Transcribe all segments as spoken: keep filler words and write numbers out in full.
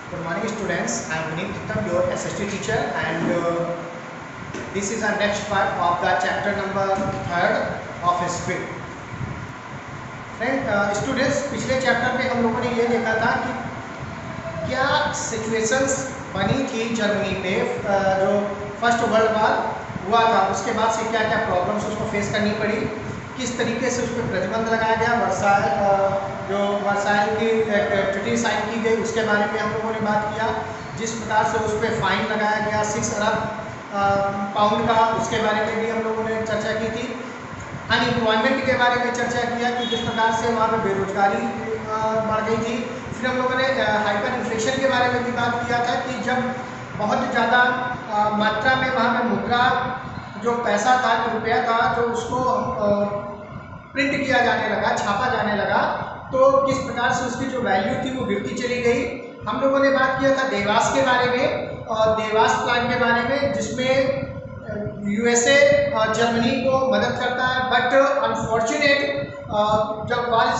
Good morning, students. I am Vineet Uttam, your S S T teacher, and uh, this is our next part of the chapter number third of history. Friend, uh, students, पिछले chapter में हम लोगों ने ये देखा था कि क्या सिचुएशंस बनी थी जर्मनी पे uh, जो फर्स्ट वर्ल्ड वार हुआ था, उसके बाद से क्या क्या प्रॉब्लम्स उसको फेस करनी पड़ी, किस तरीके से उस पर प्रतिबंध लगाया गया, वर्साइल जो वर्साइल की ट्रीटी साइन की गई उसके बारे में हम लोगों ने बात किया, जिस प्रकार से उस पर फाइन लगाया गया सिक्स अरब पाउंड का, उसके बारे में भी हम लोगों ने चर्चा की थी। अनएम्प्लॉयमेंट के बारे में चर्चा किया कि जिस प्रकार से वहाँ पर बेरोजगारी बढ़ गई थी। फिर हम लोगों ने हाइपर इन्फ्लेशन के बारे में भी बात किया था कि जब बहुत ज़्यादा मात्रा में वहाँ पर मुद्रा जो पैसा था, जो रुपया था, जो उसको प्रिंट किया जाने लगा, छापा जाने लगा, तो किस प्रकार से उसकी जो वैल्यू थी वो गिरती चली गई। हम लोगों ने बात किया था देवास के बारे में और देवास प्लान के बारे में, जिसमें यूएसए जर्मनी को मदद करता है, बट अनफॉर्चुनेट जब वॉल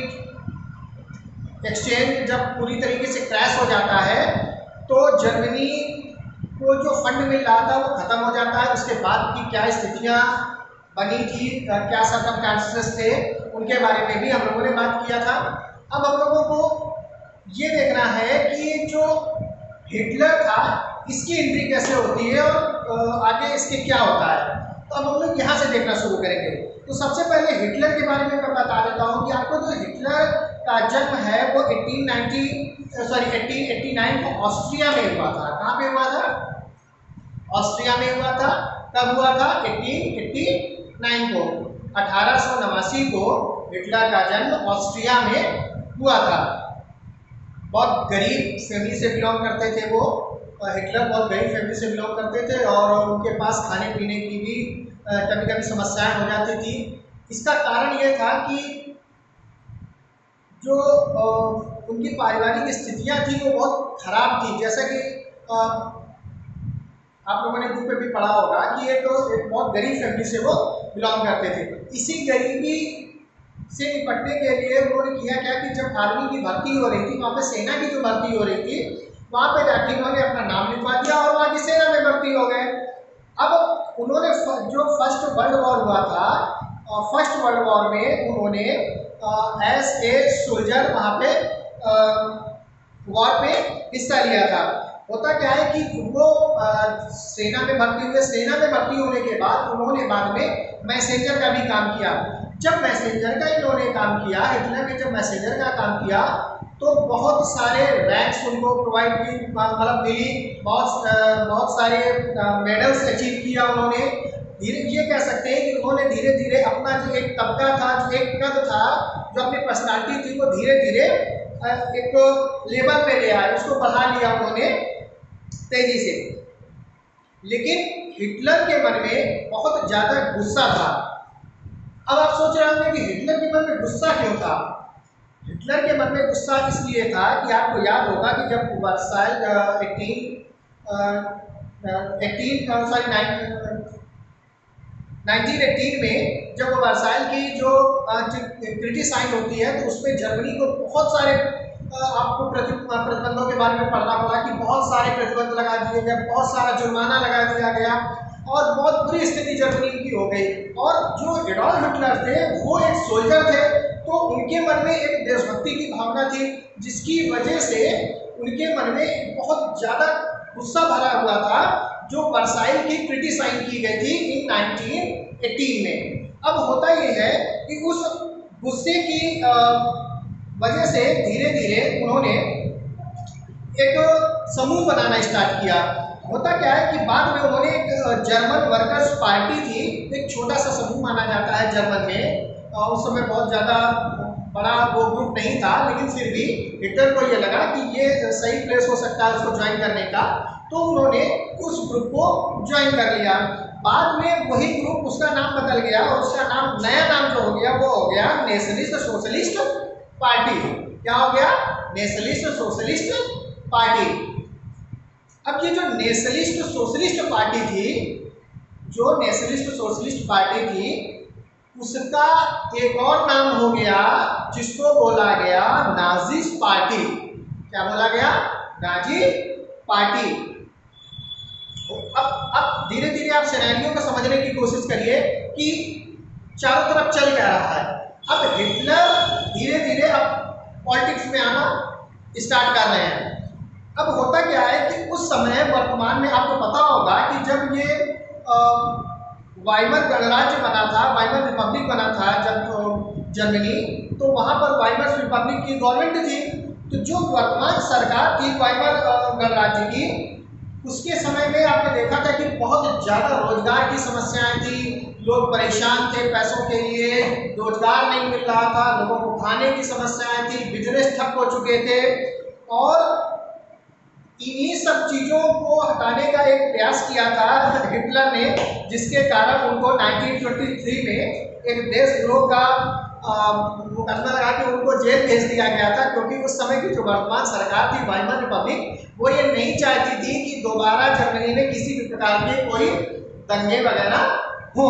स्ट्रीट एक्सचेंज जब पूरी तरीके से क्रैश हो जाता है तो जर्मनी को जो फंड मिल रहा था वो ख़त्म हो जाता है। उसके बाद की क्या स्थितियाँ बनी थी, क्या सर्कमस्टेंसेस थे, उनके बारे में भी हम लोगों ने बात किया था। अब हम लोगों को ये देखना है कि जो हिटलर था इसकी एंट्री कैसे होती है और आगे इसके क्या होता है। तो अब हम लोग यहाँ से देखना शुरू करेंगे। तो सबसे पहले हिटलर के बारे में मैं बता देता हूँ कि आपको जो हिटलर का जन्म है वो अठारह सौ नब्बे सॉरी अठारह सौ नवासी को ऑस्ट्रिया में हुआ था। कहाँ पे हुआ था? ऑस्ट्रिया में हुआ था। कब हुआ था? अठारह सौ नवासी को अठारह सौ नवासी को हिटलर का जन्म ऑस्ट्रिया में हुआ था। बहुत गरीब फैमिली से बिलोंग करते थे वो। हिटलर बहुत गरीब फैमिली से बिलोंग करते थे और उनके पास खाने पीने की भी कभी कभी समस्याएं हो जाती थी। इसका कारण ये था कि जो उनकी पारिवारिक स्थितियां थी वो बहुत खराब थी। जैसा कि आप लोगों ने बुक पे भी पढ़ा होगा कि ये तो एक बहुत गरीब फैमिली से वो बिलोंग करते थे। इसी गरीबी से निपटने के लिए उन्होंने किया क्या कि जब आर्मी की भर्ती हो रही थी, वहाँ पे सेना की जो भर्ती हो रही थी, वहाँ पे जाके उन्होंने अपना नाम लिखवा दिया और वहाँ की सेना में भर्ती हो गए। अब उन्होंने जो फर्स्ट वर्ल्ड वॉर हुआ था, फर्स्ट वर्ल्ड वॉर में उन्होंने एज ए सोल्जर वहाँ पे वॉर पे हिस्सा लिया था। होता क्या है कि वो सेना में भर्ती हुए, सेना में भर्ती होने के बाद उन्होंने बाद में मैसेंजर का भी काम किया। जब मैसेंजर का इन्होंने काम किया, हिटलर ने जब मैसेंजर का काम किया तो बहुत सारे रैंक्स उनको प्रोवाइड की मतलब मिली, बहुत बहुत सारे मेडल्स अचीव किया उन्होंने। धीरे ये कह सकते हैं कि उन्होंने धीरे धीरे अपना जो एक तबका था, जो एक कद था, जो अपनी पर्सनालिटी थी, वो धीरे धीरे एक लेवल पे ले आए, उसको बढ़ा लिया उन्होंने तेजी से। लेकिन हिटलर के मन में बहुत ज़्यादा गुस्सा था। अब आप सोच रहे होंगे कि हिटलर के मन में गुस्सा क्यों था? हिटलर के मन में गुस्सा इसलिए था कि आपको याद होगा कि जब Versailles eighteen sorry nineteen eighteen में जब वर्साइल की जो ट्रीटी साइन होती है तो उसमें जर्मनी को बहुत सारे आपको प्रतिबंधों के बारे में पढ़ना पड़ा कि बहुत सारे प्रतिबंध लगा दिए गए, बहुत सारा जुर्माना लगा दिया गया और बहुत बुरी स्थिति जर्मनी की हो गई। और जो एडोल्फ हिटलर थे वो एक सोल्जर थे, तो उनके मन में एक देशभक्ति की भावना थी, जिसकी वजह से उनके मन में बहुत ज़्यादा गुस्सा भरा हुआ था जो वर्साइल की ट्रीटी साइन की गई थी इन नाइनटीन एटीन में। अब होता ये है कि उस गुस्से की वजह से धीरे धीरे उन्होंने एक समूह बनाना स्टार्ट किया। होता क्या है कि बाद में उन्होंने एक जर्मन वर्कर्स पार्टी थी, एक छोटा सा समूह माना जाता है जर्मन में, उस समय बहुत ज़्यादा बड़ा वो ग्रुप नहीं था, लेकिन फिर भी हिटलर को ये लगा कि ये सही प्लेस हो सकता है उसको ज्वाइन करने का, तो उन्होंने उस ग्रुप को ज्वाइन कर लिया। बाद में वही ग्रुप, उसका नाम बदल गया और उसका नाम, नया नाम जो हो गया वो हो गया नेशनलिस्ट सोशलिस्ट पार्टी। क्या हो गया? Nationalist socialist party. अब ये जो नेशनलिस्ट सोशलिस्ट पार्टी थी, जो नेशनलिस्ट सोशलिस्ट पार्टी थी, उसका एक और नाम हो गया जिसको बोला गया नाजिस्ट पार्टी। क्या बोला गया? Nazi party. अब अब धीरे धीरे आप सिनेरियो को समझने की कोशिश करिए कि चारों तरफ चल क्या रहा है। अब हिटलर धीरे धीरे अब पॉलिटिक्स में आना स्टार्ट कर रहे हैं। अब होता क्या है कि उस समय वर्तमान में आपको पता होगा कि जब ये वाइमर गणराज्य बना था, वाइमर रिपब्लिक बना था जब जर्मनी, तो वहाँ पर वाइमर रिपब्लिक की गवर्नमेंट थी। तो जो वर्तमान सरकार थी वाइमर गणराज्य की, उसके समय में आपने देखा था कि बहुत ज़्यादा रोजगार की समस्याएं थी, लोग परेशान थे पैसों के लिए, रोजगार नहीं मिल रहा था, लोगों को खाने की समस्याएं थी, बिजनेस ठप हो चुके थे। और इन्हीं सब चीज़ों को हटाने का एक प्रयास किया था हिटलर ने, जिसके कारण उनको नाइनटीन ट्वेंटी थ्री में एक देशद्रोह का मुकदमा लगा के उनको जेल भेज दिया गया था, क्योंकि उस समय की जो वर्तमान सरकार थी वाइमर रिपब्लिक, वो ये नहीं चाहती थी कि दोबारा जर्मनी में किसी भी प्रकार के कोई दंगे वगैरह हो।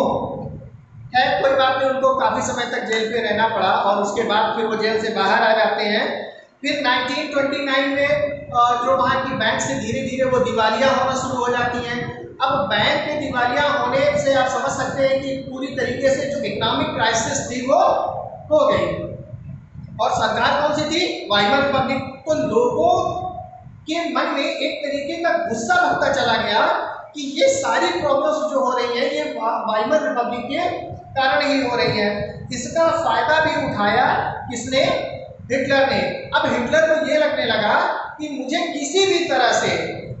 खैर कोई बात नहीं, उनको काफ़ी समय तक जेल पे रहना पड़ा और उसके बाद फिर वो जेल से बाहर आ जाते हैं। फिर नाइनटीन ट्वेंटी नाइन में जो वहाँ की बैंक से धीरे धीरे वो दिवालिया होना शुरू हो जाती हैं। अब बैंक के दिवालिया होने से आप समझ सकते हैं कि पूरी तरीके से जो इकोनॉमिक क्राइसिस थी वो हो गई। और सरकार कौन सी थी? Weimar Republic. तो लोगों के मन में एक तरीके का गुस्सा भरता चला गया कि ये सारी प्रॉब्लम्स जो हो रही हैं ये वाइमर रिपब्लिक के कारण ही हो रही है। इसका फायदा भी उठाया किसने? हिटलर ने। अब हिटलर को ये लगने लगा कि मुझे किसी भी तरह से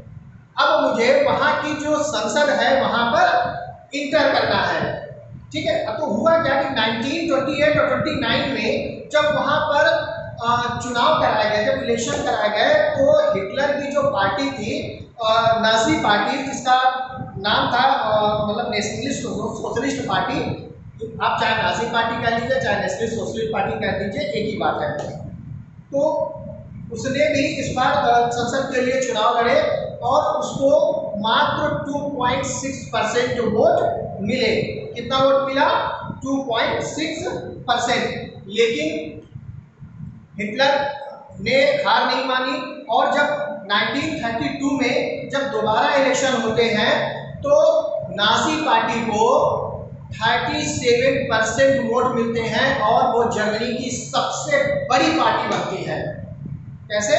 अब मुझे वहाँ की जो संसद है वहाँ पर इंटर करना है। ठीक है। अब तो हुआ क्या कि नाइनटीन ट्वेंटी एट और ट्वेंटी नाइन में जब वहाँ पर चुनाव कराए गए, जब इलेक्शन कराए गए, तो हिटलर की जो पार्टी थी नाजी पार्टी, जिसका नाम था मतलब नेशनलिस्ट सोशलिस्ट पार्टी, आप चाहे नाजी पार्टी कह लीजिए चाहे नेशनलिस्ट सोशलिस्ट पार्टी कह लीजिए, एक ही बात है। तो उसने भी इस बार संसद के लिए चुनाव लड़े और उसको मात्र टू पॉइंट सिक्स परसेंट जो वोट मिले। कितना वोट मिला? Two point six percent. लेकिन हिटलर ने हार नहीं मानी और जब नाइनटीन थर्टी टू में जब दोबारा इलेक्शन होते हैं तो नाजी पार्टी को सैंतीस परसेंट वोट मिलते हैं और वो जर्मनी की सबसे बड़ी पार्टी बनती है। कैसे?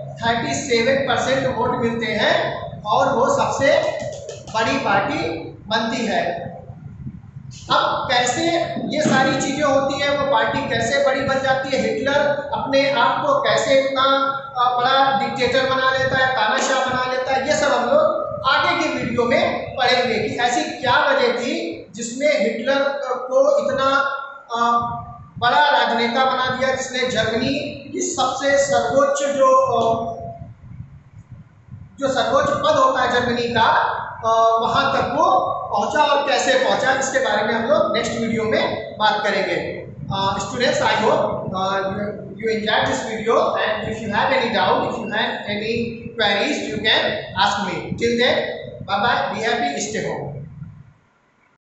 सैंतीस परसेंट वोट मिलते हैं और वो सबसे बड़ी पार्टी बनती है। अब कैसे ये सारी चीज़ें होती हैं, वो पार्टी कैसे बड़ी बन जाती है, हिटलर अपने आप को कैसे इतना बड़ा डिक्टेटर बना लेता है, तानाशाह बना लेता है, ये सब हम लोग आगे की वीडियो में पढ़ेंगे कि ऐसी क्या वजह थी जिसने हिटलर को इतना बड़ा राजनेता बना दिया, जिसने जर्मनी की सबसे सर्वोच्च जो जो सर्वोच्च पद होता है जर्मनी का, वहाँ तक वो पहुँचा और कैसे पहुँचा, इसके बारे में हम लोग नेक्स्ट वीडियो में बात करेंगे। Students, I hope you enjoyed this video, and if you have any doubt, if you have any queries, you can ask me. Till then, bye bye, be happy, stay home.